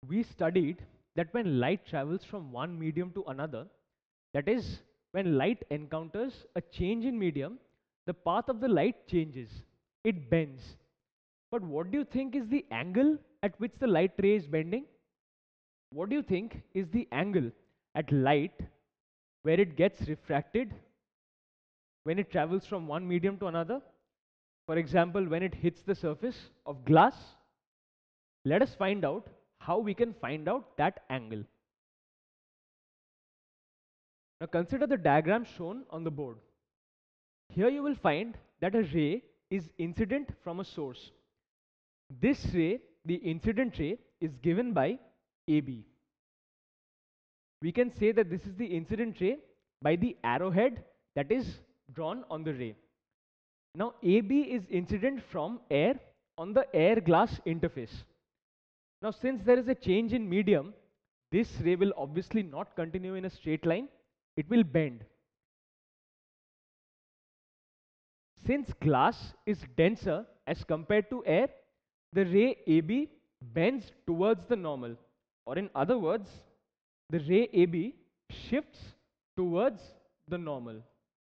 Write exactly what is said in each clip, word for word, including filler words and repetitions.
we studied that when light travels from one medium to another, that is, when light encounters a change in medium, the path of the light changes. It bends. But what do you think is the angle at which the light ray is bending? What do you think is the angle at light where it gets refracted when it travels from one medium to another? For example, when it hits the surface of glass, let us find out how we can find out that angle. Now consider the diagram shown on the board. Here you will find that a ray is incident from a source. This ray, the incident ray, is given by A B. We can say that this is the incident ray by the arrowhead that is drawn on the ray. Now A B is incident from air on the air glass interface. Now since there is a change in medium, this ray will obviously not continue in a straight line, it will bend. Since glass is denser as compared to air, the ray A B bends towards the normal, or in other words, the ray A B shifts towards the normal.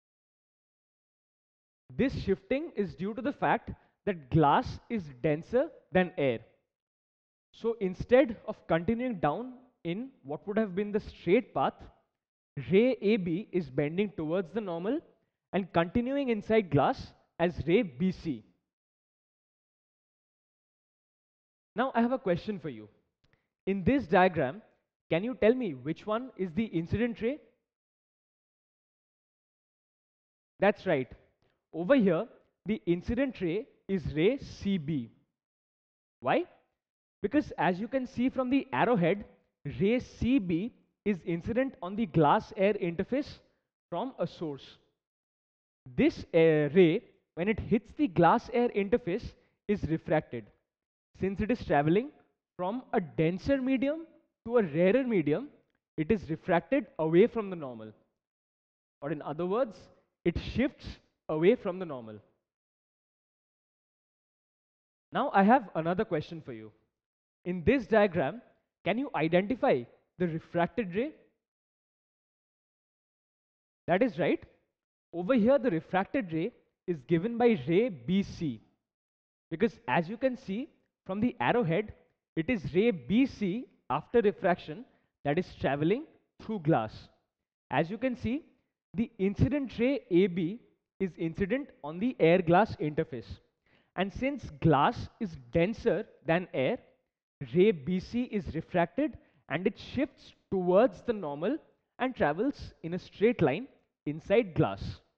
This shifting is due to the fact that glass is denser than air. So instead of continuing down in what would have been the straight path, ray A B is bending towards the normal and continuing inside glass as ray B C. Now I have a question for you. In this diagram, can you tell me which one is the incident ray? That's right. Over here, the incident ray is ray C B. Why? Because as you can see from the arrowhead, ray C B is incident on the glass air interface from a source. This uh, ray, when it hits the glass air interface, is refracted. Since it is traveling from a denser medium to a rarer medium, it is refracted away from the normal. Or in other words, it shifts away from the normal. Now I have another question for you. In this diagram, can you identify the refracted ray? That is right. Over here, the refracted ray is given by ray B C. Because as you can see from the arrowhead, it is ray B C after refraction that is traveling through glass. As you can see, the incident ray A B is incident on the air glass interface. And since glass is denser than air, ray B C is refracted and it shifts towards the normal and travels in a straight line inside glass.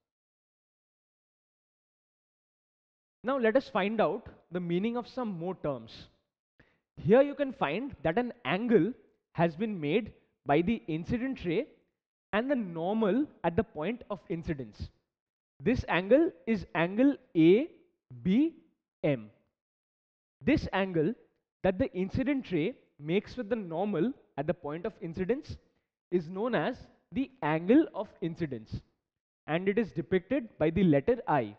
Now let us find out the meaning of some more terms. Here you can find that an angle has been made by the incident ray and the normal at the point of incidence. This angle is angle A B M. This angle that the incident ray makes with the normal at the point of incidence is known as the angle of incidence, and it is depicted by the letter I.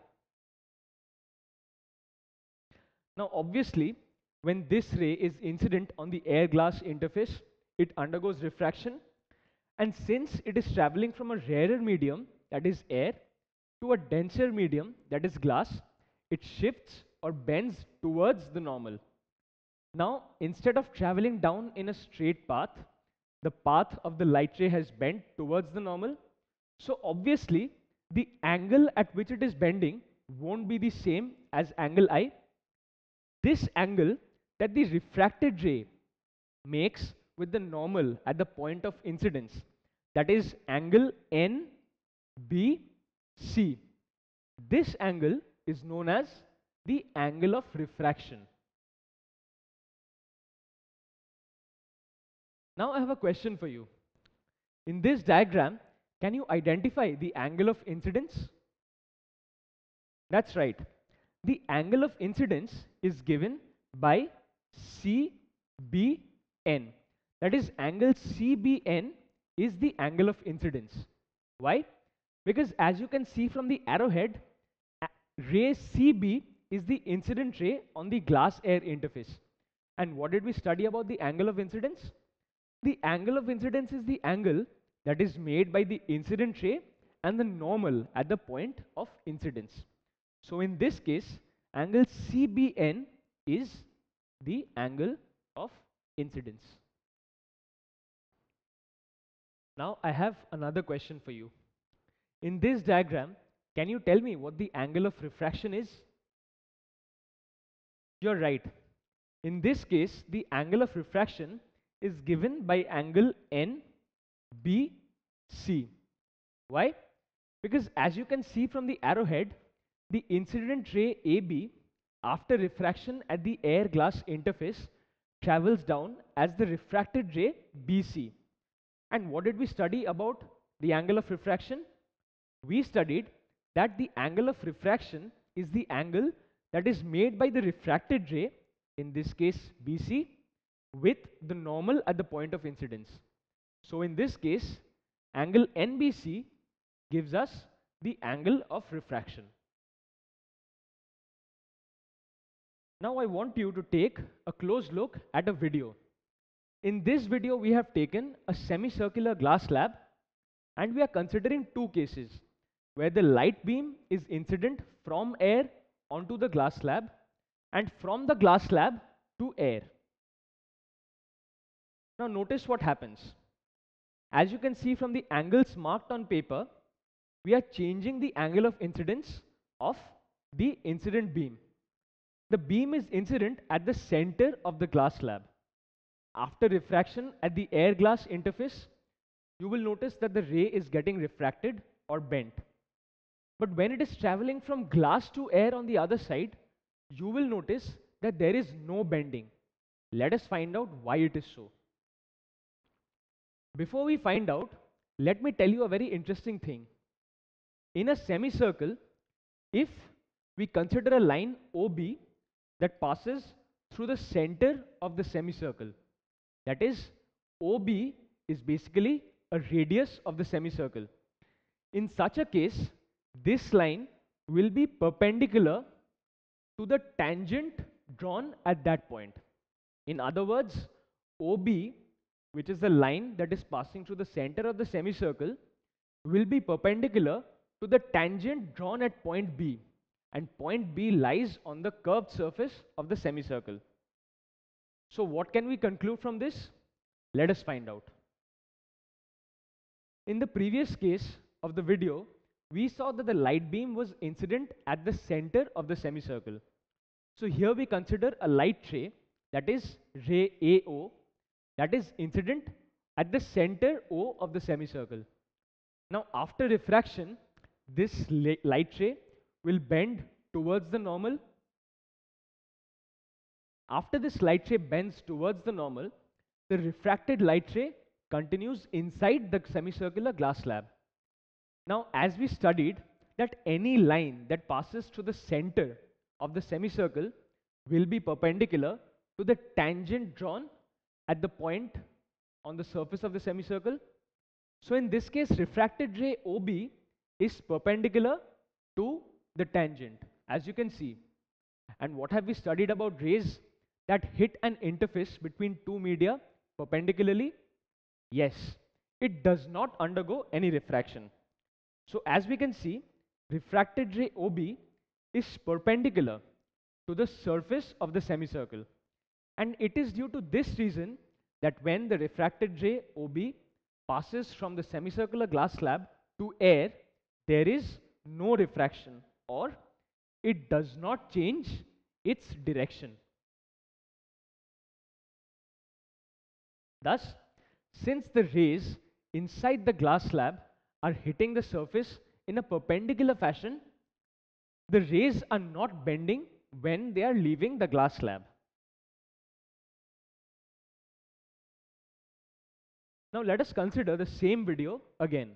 Now obviously, when this ray is incident on the air glass interface, it undergoes refraction, and since it is traveling from a rarer medium, that is air, to a denser medium, that is glass, it shifts or bends towards the normal. Now instead of traveling down in a straight path, the path of the light ray has bent towards the normal. So obviously the angle at which it is bending won't be the same as angle I. This angle that the refracted ray makes with the normal at the point of incidence, that is angle N B C. This angle is known as the angle of refraction. Now I have a question for you. In this diagram, can you identify the angle of incidence? That's right. The angle of incidence is given by C B N. That is, angle C B N is the angle of incidence. Why? Because as you can see from the arrowhead, ray C B is the incident ray on the glass air interface. And what did we study about the angle of incidence? The angle of incidence is the angle that is made by the incident ray and the normal at the point of incidence. So in this case, angle C B N is the angle of incidence. Now I have another question for you. In this diagram, can you tell me what the angle of refraction is? You're right. In this case, the angle of refraction is given by angle N B C. Why? Because as you can see from the arrowhead, the incident ray A B after refraction at the air glass interface travels down as the refracted ray B C. And what did we study about the angle of refraction? We studied that the angle of refraction is the angle that is made by the refracted ray, in this case B C, with the normal at the point of incidence. So in this case, angle N B C gives us the angle of refraction. Now I want you to take a close look at a video. In this video, we have taken a semicircular glass slab and we are considering two cases where the light beam is incident from air onto the glass slab and from the glass slab to air. Now notice what happens. As you can see from the angles marked on paper, we are changing the angle of incidence of the incident beam. The beam is incident at the center of the glass slab. After refraction at the air glass interface, you will notice that the ray is getting refracted or bent. But when it is traveling from glass to air on the other side, you will notice that there is no bending. Let us find out why it is so. Before we find out, let me tell you a very interesting thing. In a semicircle, if we consider a line O B that passes through the center of the semicircle, that is, O B is basically a radius of the semicircle. In such a case, this line will be perpendicular to the tangent drawn at that point. In other words, O B, which is the line that is passing through the center of the semicircle, will be perpendicular to the tangent drawn at point B, and point B lies on the curved surface of the semicircle. So what can we conclude from this? Let us find out. In the previous case of the video, we saw that the light beam was incident at the center of the semicircle. So here we consider a light ray, that is ray A O, that is incident at the center O of the semicircle. Now after refraction, this light ray will bend towards the normal. After this light ray bends towards the normal, the refracted light ray continues inside the semicircular glass slab. Now, as we studied that any line that passes through the center of the semicircle will be perpendicular to the tangent drawn at the point on the surface of the semicircle. So in this case, refracted ray O B is perpendicular to the tangent, as you can see. And what have we studied about rays that hit an interface between two media perpendicularly? Yes, it does not undergo any refraction. So as we can see, refracted ray O B is perpendicular to the surface of the semicircle. And it is due to this reason that when the refracted ray O B passes from the semicircular glass slab to air, there is no refraction, or it does not change its direction. Thus, since the rays inside the glass slab are hitting the surface in a perpendicular fashion, the rays are not bending when they are leaving the glass slab. Now let us consider the same video again.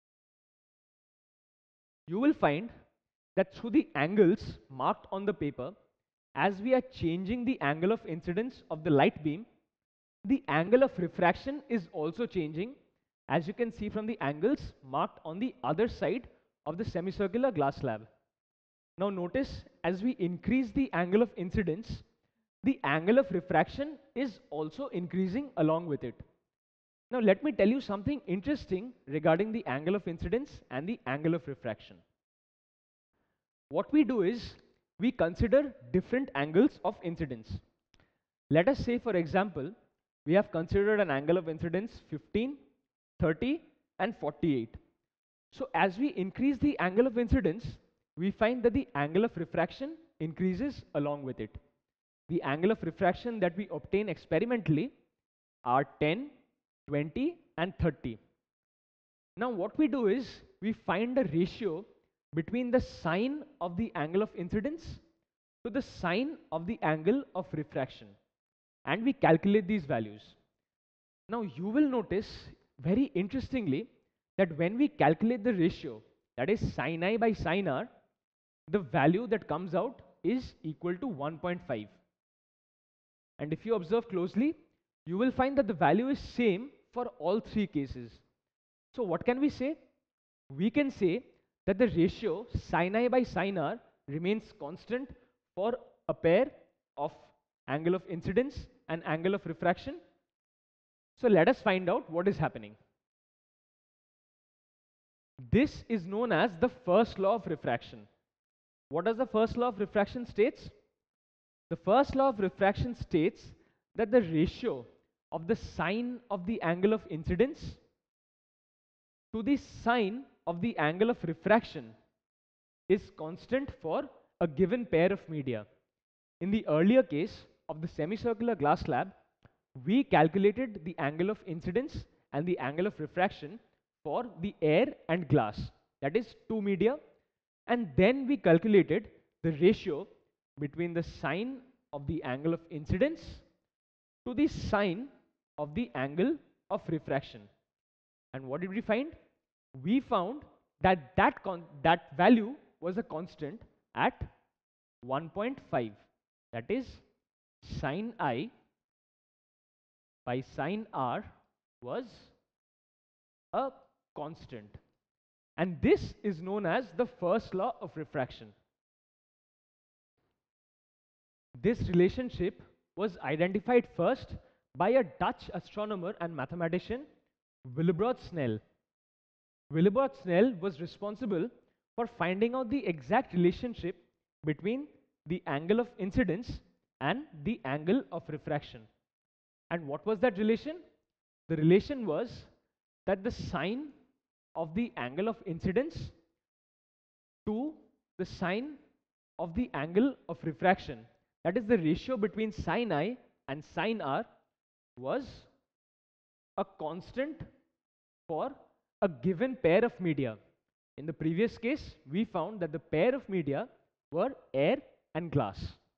You will find that through the angles marked on the paper, as we are changing the angle of incidence of the light beam, the angle of refraction is also changing, as you can see from the angles marked on the other side of the semicircular glass slab. Now notice, as we increase the angle of incidence, the angle of refraction is also increasing along with it. Now let me tell you something interesting regarding the angle of incidence and the angle of refraction. What we do is we consider different angles of incidence. Let us say, for example, we have considered an angle of incidence fifteen, thirty and forty-eight. So as we increase the angle of incidence, we find that the angle of refraction increases along with it. The angle of refraction that we obtain experimentally are ten, twenty and thirty. Now what we do is we find a ratio between the sine of the angle of incidence to the sine of the angle of refraction, and we calculate these values. Now you will notice very interestingly that when we calculate the ratio, that is sin I by sin R, the value that comes out is equal to one point five. And if you observe closely, you will find that the value is same for all three cases. So what can we say? We can say that the ratio sin I by sin R remains constant for a pair of angle of incidence and angle of refraction. So let us find out what is happening. This is known as the first law of refraction. What does the first law of refraction states? The first law of refraction states that the ratio of the sine of the angle of incidence to the sine of the angle of refraction is constant for a given pair of media. In the earlier case of the semicircular glass slab, we calculated the angle of incidence and the angle of refraction for the air and glass, that is two media, and then we calculated the ratio between the sine of the angle of incidence to the sine of the angle of refraction. And what did we find? We found that that, con that value was a constant at one point five, that is sin I by sin R was a constant, and this is known as the first law of refraction. This relationship was identified first by a Dutch astronomer and mathematician, Willebrord Snell. Willebrord Snell was responsible for finding out the exact relationship between the angle of incidence and the angle of refraction. And what was that relation? The relation was that the sine of the angle of incidence to the sine of the angle of refraction, that is the ratio between sin I and sin R, was a constant for a given pair of media. In the previous case, we found that the pair of media were air and glass.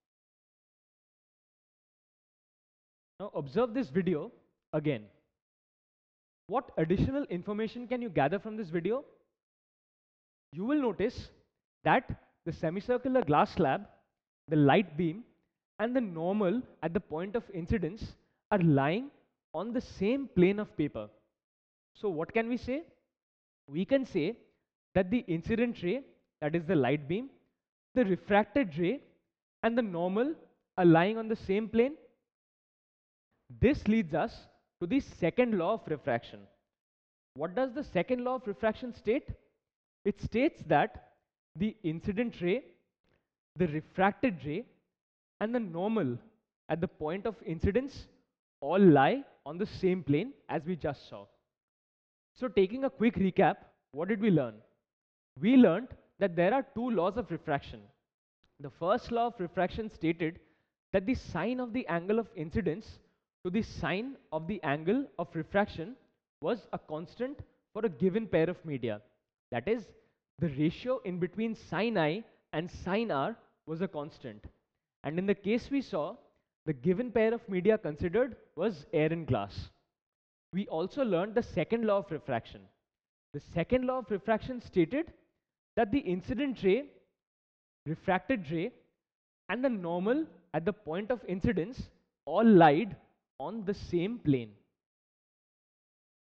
Now observe this video again. What additional information can you gather from this video? You will notice that the semicircular glass slab, the light beam and the normal at the point of incidence are lying on the same plane of paper. So what can we say? We can say that the incident ray, that is the light beam, the refracted ray and the normal are lying on the same plane. This leads us to the second law of refraction. What does the second law of refraction state? It states that the incident ray, the refracted ray and the normal at the point of incidence all lie on the same plane as we just saw. So taking a quick recap, what did we learn? We learned that there are two laws of refraction. The first law of refraction stated that the sine of the angle of incidence to the sine of the angle of refraction was a constant for a given pair of media. That is, the ratio in between sin I and sin R was a constant. And in the case we saw, the given pair of media considered was air and glass. We also learned the second law of refraction. The second law of refraction stated that the incident ray, refracted ray and the normal at the point of incidence all lied on the same plane.